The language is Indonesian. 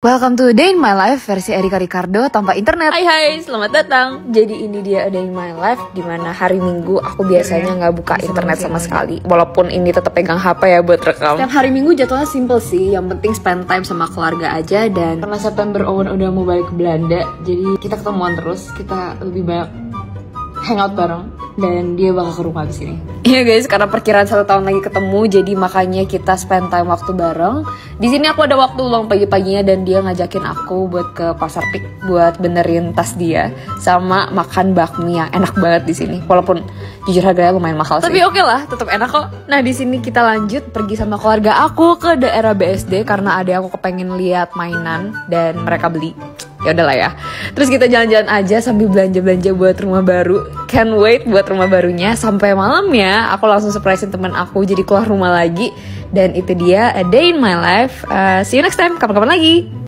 Welcome to Day in My Life versi Erika Ricardo tanpa internet. Hai, selamat datang. Jadi ini dia Day in My Life, dimana hari Minggu aku biasanya nggak buka internet sama sekali. Walaupun ini tetap pegang HP ya buat rekam. Setiap hari Minggu jadwalnya simple sih, yang penting spend time sama keluarga aja. Dan Karena September Owen udah mau balik ke Belanda, jadi kita ketemuan terus, kita lebih banyak hangout bareng. Dan dia bakal ke rumah abis ini. Iya guys, karena perkiraan 1 tahun lagi ketemu, jadi makanya kita spend time waktu bareng. Di sini aku ada waktu luang pagi-paginya dan dia ngajakin aku buat ke pasar pik buat benerin tas dia sama makan bakmi yang enak banget di sini. Walaupun jujur harganya lumayan mahal sih. Tapi oke lah, tetap enak kok. Nah di sini kita lanjut pergi sama keluarga aku ke daerah BSD karena ada aku kepengen lihat mainan dan mereka beli. Ya udahlah ya. Terus kita jalan-jalan aja sambil belanja-belanja buat rumah baru. Can't wait buat rumah barunya. Sampai malam ya, aku langsung surprisein teman aku jadi keluar rumah lagi. Dan itu dia A Day in My Life. See you next time, kapan-kapan lagi.